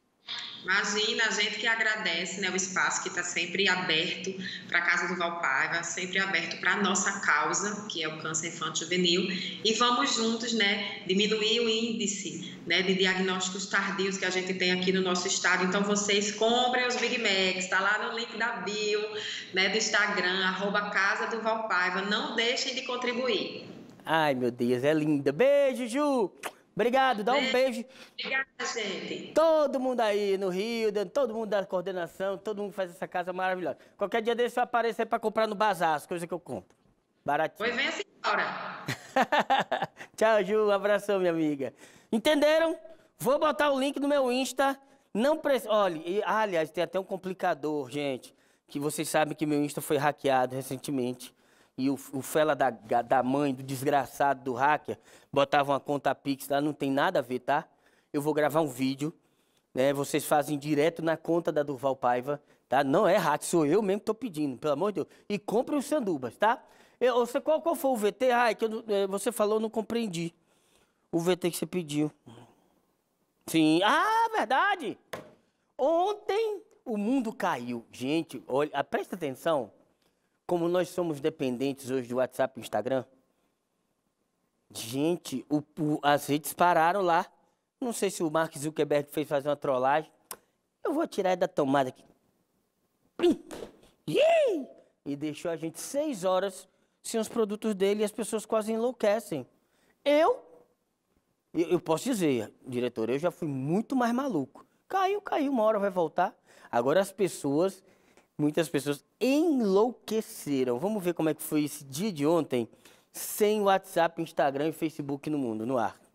Imagina, a gente que agradece, né, o espaço que está sempre aberto para a Casa do Valpaiva, sempre aberto para a nossa causa, que é o câncer infantil juvenil, e vamos juntos, né, diminuir o índice, né, de diagnósticos tardios que a gente tem aqui no nosso estado. Então vocês comprem os Big Macs, está lá no link da bio, né, do Instagram, arroba Casa do Valpaiva, não deixem de contribuir. Ai, meu Deus, é linda. Beijo, Ju! Obrigado, dá um beijo. Obrigada, gente. Todo mundo aí no Rio, todo mundo da coordenação, todo mundo faz essa casa maravilhosa. Qualquer dia desse eu apareço aí pra comprar no bazar, as coisas que eu compro. Baratinho. Pois vem assim, embora. Tchau, Ju. Um abração, minha amiga. Entenderam? Vou botar o link no meu Insta. Não precisa... Olha, e, aliás, tem até um complicador, gente, que vocês sabem que meu Insta foi hackeado recentemente. E o, o fela da, da mãe, do desgraçado, do hacker, botava uma conta Pix lá, não tem nada a ver, tá? Eu vou gravar um vídeo, né? Vocês fazem direto na conta da Durval Paiva, tá? Não é hack, sou eu mesmo que tô pedindo, pelo amor de Deus. E comprem os sandubas, tá? Eu, você, qual, qual foi o V T? Ah, é que eu, você falou, eu não compreendi. O V T que você pediu. Sim. Ah, verdade! Ontem o mundo caiu. Gente, olha, presta atenção. Como nós somos dependentes hoje do WhatsApp e Instagram, gente, o, o, as redes pararam lá. Não sei se o Mark Zuckerberg fez fazer uma trollagem. Eu vou tirar ele da tomada aqui. E deixou a gente seis horas sem os produtos dele e as pessoas quase enlouquecem. Eu, eu, eu posso dizer, diretor, eu já fui muito mais maluco. Caiu, caiu, uma hora vai voltar. Agora as pessoas, muitas pessoas enlouqueceram. Vamos ver como é que foi esse dia de ontem, sem WhatsApp, Instagram e Facebook no mundo, no ar.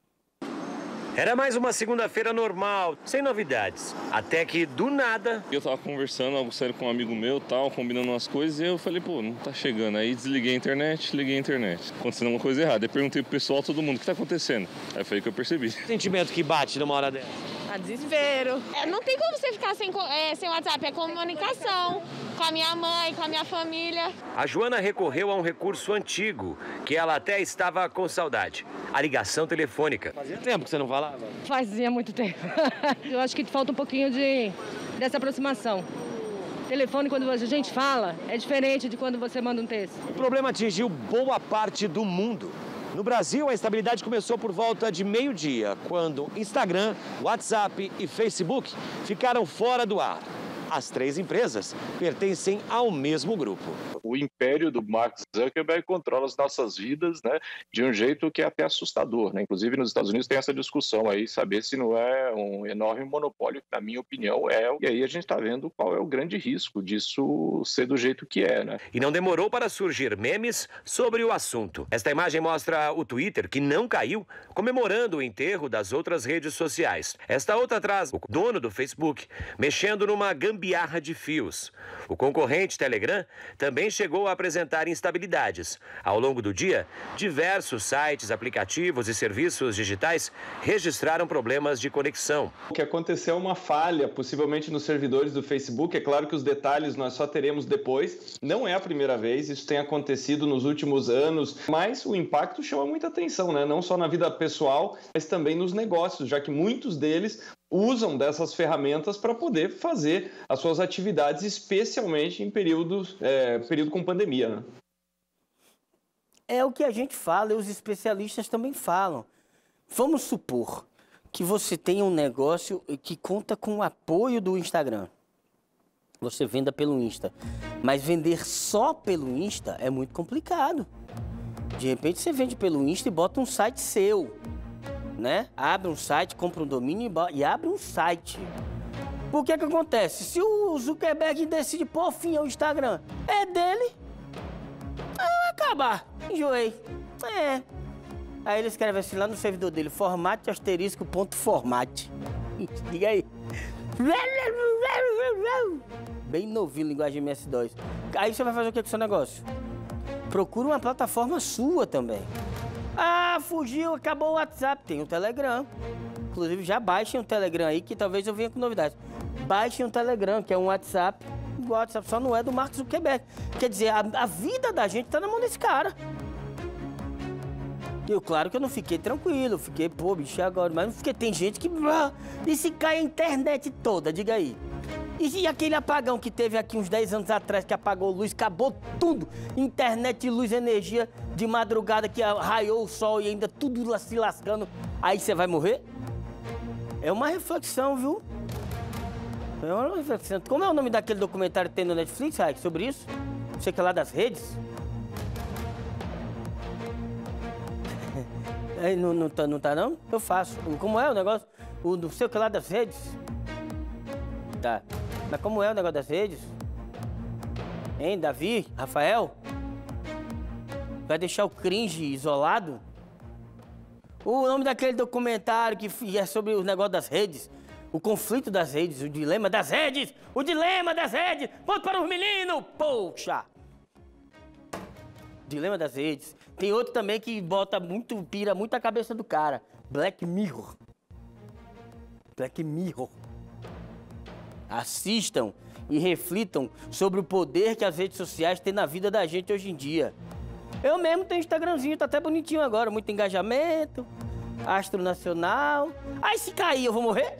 Era mais uma segunda-feira normal, sem novidades. Até que, do nada... Eu tava conversando, algo sério com um amigo meu, tal, combinando umas coisas, e eu falei, pô, não tá chegando. Aí desliguei a internet, liguei a internet. Acontecendo uma coisa errada. Aí perguntei pro pessoal, todo mundo, o que tá acontecendo? Aí foi aí que eu percebi. Sentimento que bate numa hora dessa? Ah, desespero. É, não tem como você ficar sem, é, sem WhatsApp, é comunicação com a minha mãe, com a minha família. A Joana recorreu a um recurso antigo, que ela até estava com saudade. A ligação telefônica. Fazia tempo que você não falava? Fazia muito tempo. Eu acho que falta um pouquinho de, dessa aproximação. Telefone, quando a gente fala, é diferente de quando você manda um texto. O problema atingiu boa parte do mundo. No Brasil, a instabilidade começou por volta de meio-dia, quando Instagram, WhatsApp e Facebook ficaram fora do ar. As três empresas pertencem ao mesmo grupo. O império do Mark Zuckerberg controla as nossas vidas, né, de um jeito que é até assustador, né? Inclusive, nos Estados Unidos tem essa discussão aí, saber se não é um enorme monopólio, que na minha opinião é. E aí a gente está vendo qual é o grande risco disso ser do jeito que é, né? E não demorou para surgir memes sobre o assunto. Esta imagem mostra o Twitter, que não caiu, comemorando o enterro das outras redes sociais. Esta outra traz o dono do Facebook, mexendo numa gambiarra de fios. O concorrente Telegram também chegou a apresentar instabilidades. Ao longo do dia, diversos sites, aplicativos e serviços digitais registraram problemas de conexão. O que aconteceu é uma falha, possivelmente nos servidores do Facebook. É claro que os detalhes nós só teremos depois. Não é a primeira vez, isso tem acontecido nos últimos anos, mas o impacto chama muita atenção, né? Não só na vida pessoal, mas também nos negócios, já que muitos deles usam dessas ferramentas para poder fazer as suas atividades, especialmente em períodos, é, período com pandemia, né? É o que a gente fala e os especialistas também falam. Vamos supor que você tenha um negócio que conta com o apoio do Instagram. Você venda pelo Insta. Mas vender só pelo Insta é muito complicado. De repente você vende pelo Insta e bota um site seu. Né? Abre um site, compra um domínio e abre um site. Por que que acontece? Se o Zuckerberg decide pôr fim ao Instagram, é dele, vai acabar. Enjoei. É. Aí ele escreve assim lá no servidor dele, formate asterisco ponto formate. Diga aí. Bem novinho, linguagem M S dois. Aí você vai fazer o que com o seu negócio? Procura uma plataforma sua também. Ah, fugiu, acabou o WhatsApp. Tem o Telegram. Inclusive, já baixem o Telegram aí, que talvez eu venha com novidades. Baixem o Telegram, que é um WhatsApp. O WhatsApp só não é do Mark Zuckerberg. Quer dizer, a, a vida da gente tá na mão desse cara. Eu, claro que eu não fiquei tranquilo. Fiquei, pô, bicho, agora. Mas não fiquei. Tem gente que... E se cai a internet toda, diga aí. E, e aquele apagão que teve aqui uns dez anos atrás, que apagou luz, acabou tudo. Internet, luz, energia, de madrugada que raiou o sol e ainda tudo lá se lascando. Aí você vai morrer? É uma reflexão, viu? É uma reflexão. Como é o nome daquele documentário que tem no Netflix, Raik, sobre isso? Você que é lá das redes? É, não, não, tá, não tá, não? Eu faço. Como é o negócio? O não sei o que lá das redes? Tá. Mas como é o negócio das redes? Hein, Davi? Rafael? Vai deixar o cringe isolado? O nome daquele documentário que é sobre o negócio das redes. O conflito das redes, o dilema das redes. O dilema das redes. Ponto para os meninos, poxa. Dilema das redes. Tem outro também que bota muito, pira muito a cabeça do cara. Black Mirror. Black Mirror. Assistam e reflitam sobre o poder que as redes sociais têm na vida da gente hoje em dia. Eu mesmo tenho Instagramzinho, tá até bonitinho agora, muito engajamento, Astro Nacional. Aí se cair, eu vou morrer?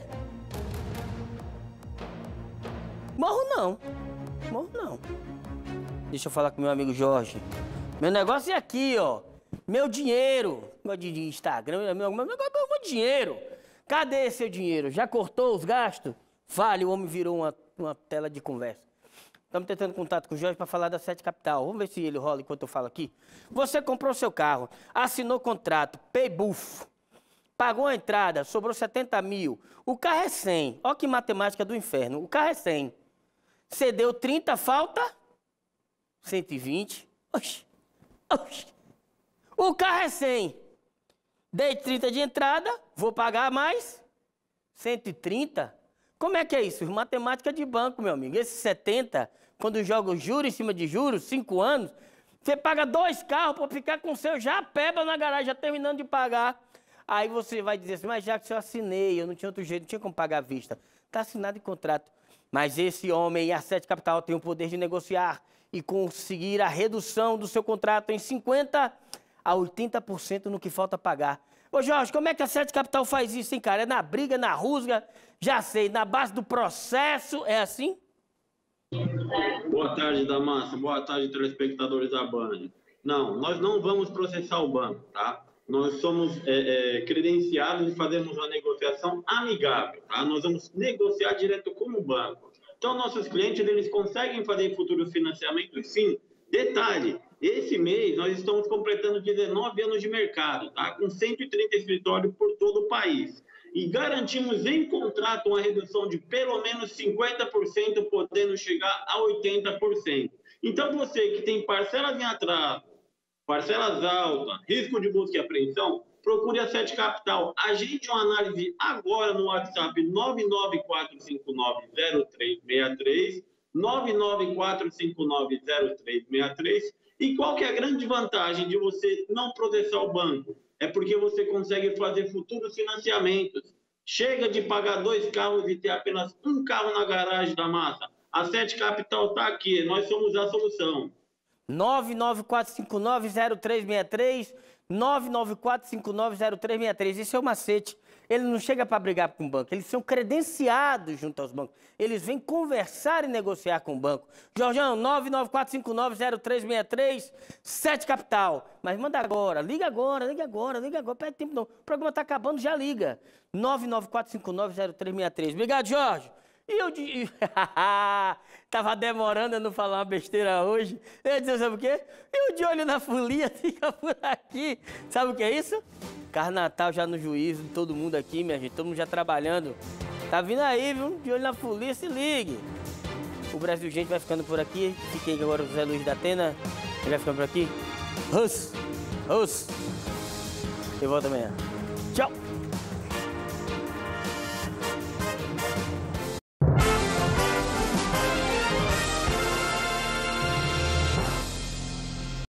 Morro não, morro não. Deixa eu falar com meu amigo Jorge. Meu negócio é aqui, ó, meu dinheiro. Meu de Instagram, meu, meu negócio é meu dinheiro. Cadê seu dinheiro? Já cortou os gastos? Fale, o homem virou uma, uma tela de conversa. Estamos tentando contato com o Jorge para falar da Sete Capital. Vamos ver se ele rola enquanto eu falo aqui. Você comprou seu carro, assinou contrato, pay-buff, pagou a entrada, sobrou setenta mil. O carro é cem. Olha que matemática do inferno. O carro é cem. Você deu trinta, falta cento e vinte. Oxi, oxi. O carro é cem. Dei trinta de entrada, vou pagar mais cento e trinta. Como é que é isso? Matemática de banco, meu amigo. Esses setenta, quando joga o juros em cima de juros, cinco anos, você paga dois carros para ficar com o seu já peba na garagem, já terminando de pagar. Aí você vai dizer assim, mas já que eu assinei, eu não tinha outro jeito, não tinha como pagar à vista. Está assinado em contrato. Mas esse homem e a Sete Capital tem o poder de negociar e conseguir a redução do seu contrato em cinquenta a oitenta por cento no que falta pagar. Ô Jorge, como é que a Sete Capital faz isso, hein, cara? É na briga, na rusga? Já sei, na base do processo, é assim? Boa tarde, Damassa. Boa tarde, telespectadores da Band. Não, nós não vamos processar o banco, tá? Nós somos é, é, credenciados e fazemos uma negociação amigável, tá? Nós vamos negociar direto com o banco. Então, nossos clientes, eles conseguem fazer futuros financiamentos, sim. Detalhe, esse mês nós estamos completando dezenove anos de mercado, tá? Com cento e trinta escritórios por todo o país. E garantimos em contrato uma redução de pelo menos cinquenta por cento, podendo chegar a oitenta por cento. Então, você que tem parcelas em atraso, parcelas altas, risco de busca e apreensão, procure a Sete Capital. Agende uma análise agora no WhatsApp nove nove quatro cinco nove zero três seis três, nove nove quatro cinco nove zero três seis três. E qual que é a grande vantagem de você não processar o banco? É porque você consegue fazer futuros financiamentos. Chega de pagar dois carros e ter apenas um carro na garagem da massa. A Sete Capital está aqui, nós somos a solução. nove nove quatro cinco nove zero três seis três, nove nove quatro cinco nove zero três seis três. Esse é o macete. Ele não chega para brigar com o banco, eles são credenciados junto aos bancos. Eles vêm conversar e negociar com o banco. Jorjão, nove nove quatro cinco nove zero três seis três, Sete Capital. Mas manda agora, liga agora, liga agora, liga agora, perde tempo não. O programa está acabando, já liga. nove nove quatro cinco nove zero três seis três. Obrigado, Jorge. E eu de... Tava demorando a não falar uma besteira hoje. Eu ia dizer, sabe o quê? Eu de olho na folia, fica por aqui. Sabe o que é isso? Carnatal já no juízo, todo mundo aqui, minha gente, todo mundo já trabalhando. Tá vindo aí, viu? De olho na folia, se ligue. O Brasil Gente vai ficando por aqui. Fiquei agora com o Zé Luiz da Atena. Ele vai ficando por aqui. Rus, rus. Eu volto amanhã. Tchau.